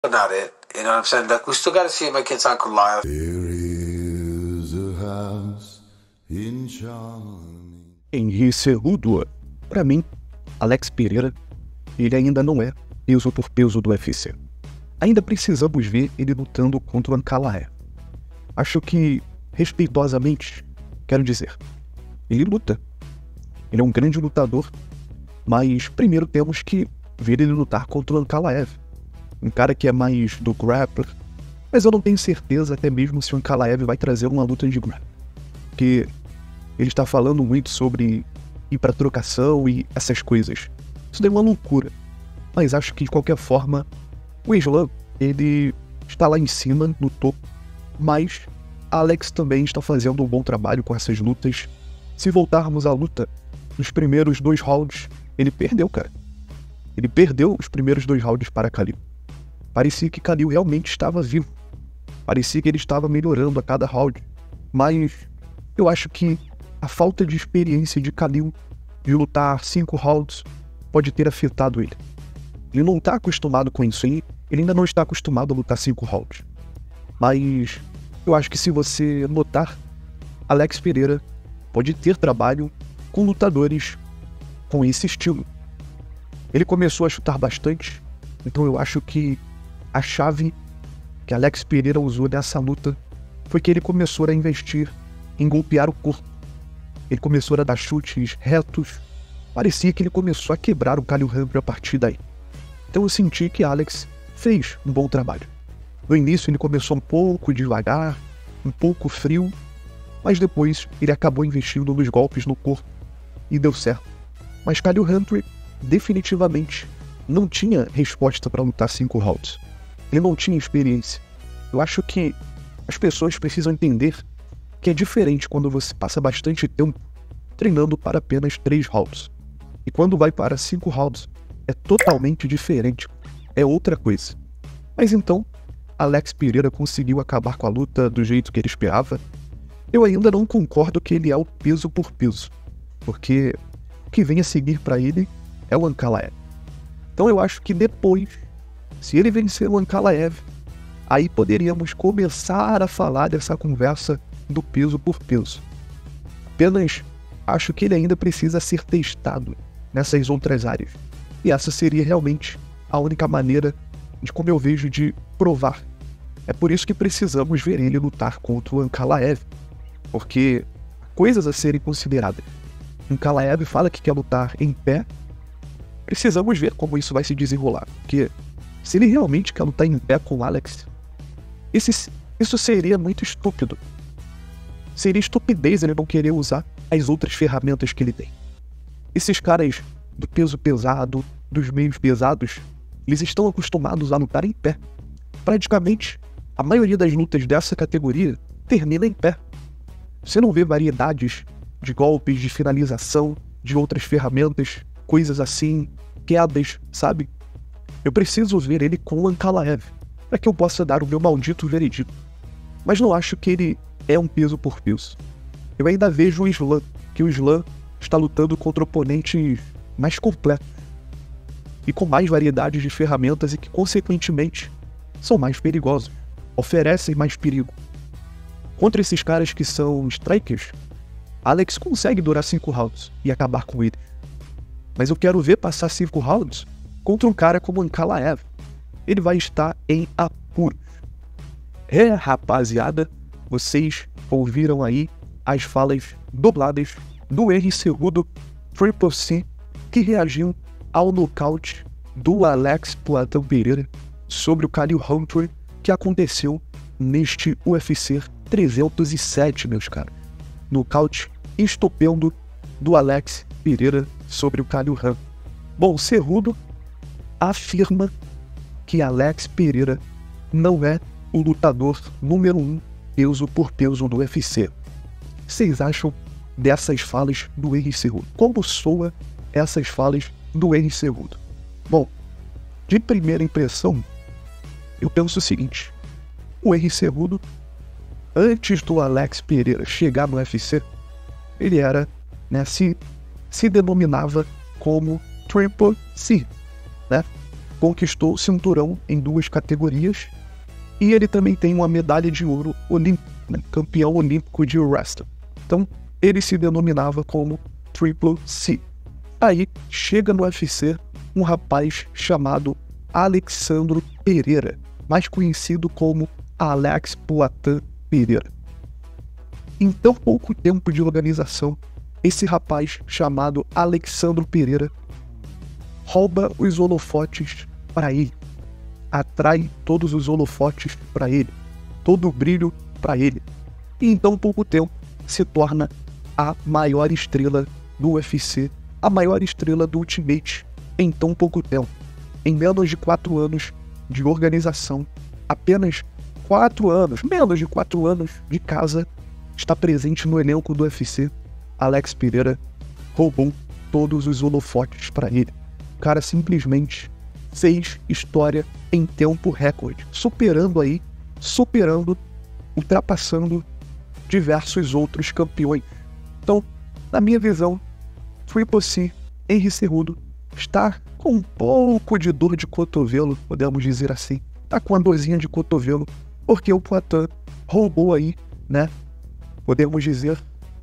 Not it, you know what I'm saying? Like, we still gotta see him make it sound live. There is a house in charming. Henry Cejudo, pra mim, Alex Pereira, ele ainda não é peso por peso do UFC. Ainda precisamos ver ele lutando contra o Ankalaev. Acho que, respeitosamente, quero dizer, ele luta. Ele é um grande lutador, mas primeiro temos que ver ele lutar contra o Ankalaev. Um cara que é mais do grappler, mas eu não tenho certeza até mesmo se o Ankalaev vai trazer uma luta de grappler. Porque ele está falando muito sobre ir pra trocação e essas coisas. Isso daí é uma loucura. Mas acho que de qualquer forma, o Islam, ele está lá em cima, no topo, mas Alex também está fazendo um bom trabalho com essas lutas. Se voltarmos à luta, nos primeiros 2 rounds, ele perdeu, cara. Ele perdeu os primeiros 2 rounds para Khalil. Parecia que Khalil realmente estava vivo. Parecia que ele estava melhorando a cada round. Mas eu acho que a falta de experiência de Khalil de lutar 5 rounds pode ter afetado ele. Ele não está acostumado com isso, ele ainda não está acostumado a lutar 5 rounds. Mas eu acho que se você notar, Alex Pereira pode ter trabalho com lutadores com esse estilo. Ele começou a chutar bastante, então eu acho que a chave que Alex Pereira usou nessa luta foi que ele começou a investir em golpear o corpo. Ele começou a dar chutes retos. Parecia que ele começou a quebrar o Khalil Humphrey a partir daí. Então eu senti que Alex fez um bom trabalho. No início ele começou um pouco devagar, um pouco frio, mas depois ele acabou investindo nos golpes no corpo e deu certo. Mas Khalil Humphrey definitivamente não tinha resposta para lutar 5 rounds. Ele não tinha experiência. Eu acho que as pessoas precisam entender que é diferente quando você passa bastante tempo treinando para apenas 3 rounds. E quando vai para 5 rounds, é totalmente diferente. É outra coisa. Mas então, Alex Pereira conseguiu acabar com a luta do jeito que ele esperava. Eu ainda não concordo que ele é o peso por peso, porque o que vem a seguir para ele é o Ankalaev. Então eu acho que depois, se ele vencer o Ankalaev, aí poderíamos começar a falar dessa conversa do peso por peso. Apenas acho que ele ainda precisa ser testado nessas outras áreas. E essa seria realmente a única maneira de, como eu vejo, de provar. É por isso que precisamos ver ele lutar contra o Ankalaev, porque coisas a serem consideradas. Ankalaev fala que quer lutar em pé. Precisamos ver como isso vai se desenrolar, porque se ele realmente quer lutar em pé com o Alex, isso seria muito estúpido. Seria estupidez ele não querer usar as outras ferramentas que ele tem. Esses caras do peso pesado, dos meios pesados, eles estão acostumados a lutar em pé. Praticamente, a maioria das lutas dessa categoria termina em pé. Você não vê variedades de golpes, de finalização, de outras ferramentas, coisas assim, quedas, sabe? Eu preciso ver ele com o Ankalaev, para que eu possa dar o meu maldito veredito. Mas não acho que ele é um peso por peso. Eu ainda vejo o Islam, que o Islam está lutando contra oponentes mais completos e com mais variedades de ferramentas e que, consequentemente, são mais perigosos, oferecem mais perigo. Contra esses caras que são strikers, Alex consegue durar 5 rounds e acabar com eles. Mas eu quero ver passar 5 rounds contra um cara como Ankalaev. Ele vai estar em apuros. Rapaziada, vocês ouviram aí as falas dubladas do Henry Cejudo Triple C, que reagiu ao nocaute do Alex Poatan Pereira sobre o Khalil Humphrey, que aconteceu neste UFC 307, meus caros. Nocaute estupendo do Alex Pereira sobre o Khalil Humphrey. Bom, Cejudo afirma que Alex Pereira não é o lutador número 1 peso por peso do UFC. O que vocês acham dessas falas do Henry Cejudo? Como soa essas falas do Henry Cejudo? Bom, de primeira impressão, eu penso o seguinte: o Henry Cejudo, antes do Alex Pereira chegar no UFC, ele era, se denominava como Triple C, né? conquistou o cinturão em 2 categorias e ele também tem uma medalha de ouro olímpica, né? Campeão olímpico de wrestling. Então, ele se denominava como Triple C. Aí, chega no UFC um rapaz chamado Alexandro Pereira, mais conhecido como Alex Poatan Pereira. Em tão pouco tempo de organização, esse rapaz chamado Alexandro Pereira rouba os holofotes para ele, atrai todos os holofotes para ele, todo o brilho para ele, e em tão pouco tempo se torna a maior estrela do UFC, a maior estrela do Ultimate em tão pouco tempo. Em menos de 4 anos de organização, apenas 4 anos, menos de 4 anos de casa, está presente no elenco do UFC. Alex Pereira roubou todos os holofotes para ele. O cara simplesmente fez história em tempo recorde, ultrapassando diversos outros campeões. Então, na minha visão, Triple C, Henry Cejudo, está com um pouco de dor de cotovelo, podemos dizer assim. Está com uma dorzinha de cotovelo, porque o Poatan roubou aí, né? Podemos dizer,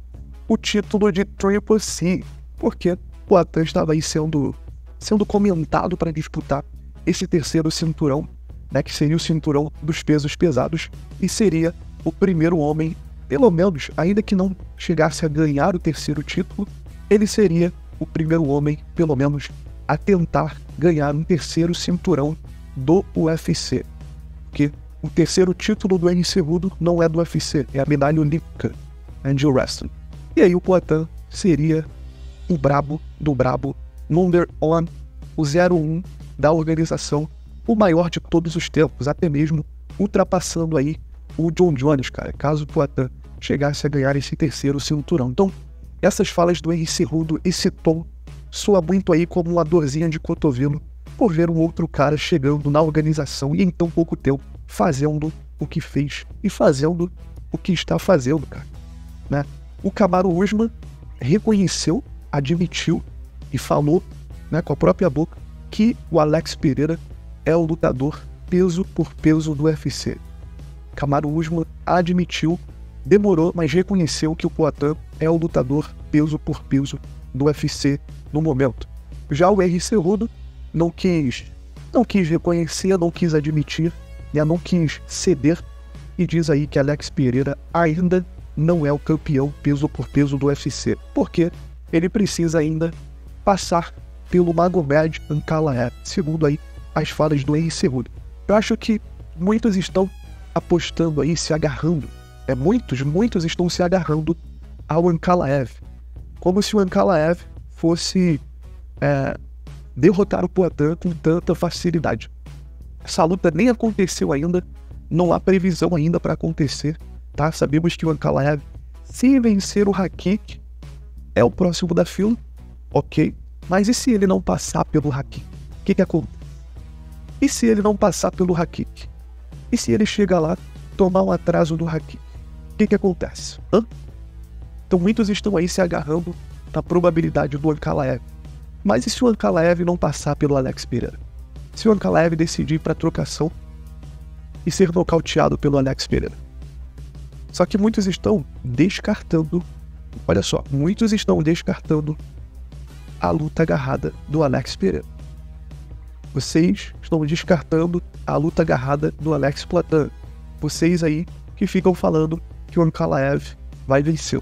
o título de Triple C, porque o Poatan estava aí sendo comentado para disputar esse terceiro cinturão, né, que seria o cinturão dos pesos pesados, e seria o primeiro homem, pelo menos, ainda que não chegasse a ganhar o terceiro título, ele seria o primeiro homem, pelo menos, a tentar ganhar um terceiro cinturão do UFC. Porque o terceiro título do Henry Cejudo não é do UFC, é a medalha olímpica de wrestling. E aí o Poatan seria o brabo do brabo, number one, o 01 da organização, o maior de todos os tempos, até mesmo ultrapassando aí o John Jones, cara, caso o Poatan chegasse a ganhar esse terceiro cinturão. Então, essas falas do Henry Cejudo, esse tom, soa muito aí como uma dorzinha de cotovelo por ver um outro cara chegando na organização e em tão pouco tempo fazendo o que fez e fazendo o que está fazendo, cara, né? O Kamaru Usman reconheceu, admitiu e falou, né, com a própria boca que o Alex Pereira é o lutador peso por peso do UFC. Kamaru Usman admitiu, demorou, mas reconheceu que o Poatan é o lutador peso por peso do UFC no momento. Já o Henry Cejudo não quis reconhecer, não quis admitir, né, não quis ceder, e diz aí que Alex Pereira ainda não é o campeão peso por peso do UFC, porque ele precisa ainda passar pelo Magomed Ankalaev, segundo aí as falas do Henry Cejudo. Eu acho que muitos estão apostando aí, se agarrando, muitos estão se agarrando ao Ankalaev, como se o Ankalaev fosse derrotar o Poatan com tanta facilidade. Essa luta nem aconteceu ainda, não há previsão ainda para acontecer, tá? Sabemos que o Ankalaev, se vencer o Rakik, é o próximo da fila, ok? Mas e se ele não passar pelo Rakik? O que acontece? E se ele não passar pelo Rakik? E se ele chega lá, tomar um atraso do Rakik? O que acontece? Então muitos estão aí se agarrando na probabilidade do Ankalaev. Mas e se o Ankalaev não passar pelo Alex Pereira? Se o Ankalaev decidir ir para trocação e ser nocauteado pelo Alex Pereira? Só que muitos estão descartando, olha só, muitos estão descartando a luta agarrada do Alex Pereira. Vocês estão descartando a luta agarrada do Alex Poatan. Vocês aí que ficam falando que o Ankalaev vai vencer.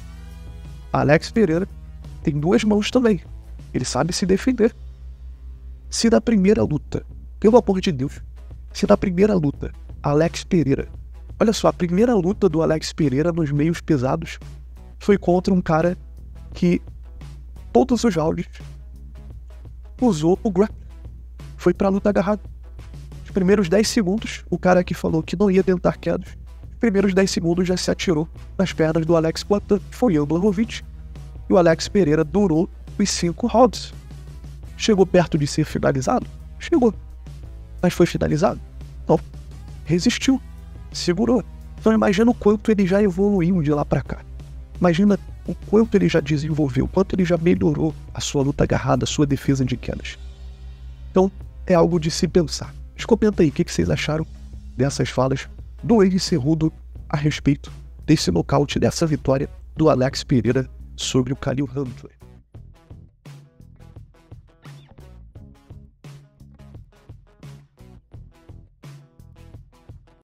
Alex Pereira tem 2 mãos também. Ele sabe se defender. Se na primeira luta, pelo amor de Deus, se na primeira luta, Alex Pereira, olha só, a primeira luta do Alex Pereira nos meios pesados foi contra um cara que todos os rounds usou o grappling. Foi pra luta agarrada. Os primeiros 10 segundos, o cara que falou que não ia tentar quedas, os primeiros 10 segundos já se atirou nas pernas do Alex Poatan, que foi o Blachowicz, e o Alex Pereira durou os 5 rounds. Chegou perto de ser finalizado? Chegou. Mas foi finalizado? Não. Resistiu. Segurou. Então imagina o quanto ele já evoluiu de lá pra cá. Imagina o quanto ele já desenvolveu, o quanto ele já melhorou a sua luta agarrada, a sua defesa de quedas. Então, é algo de se pensar. Mas comenta aí o que vocês acharam dessas falas do Henry Cejudo a respeito desse nocaute, dessa vitória do Alex Pereira sobre o Khalil Huntler.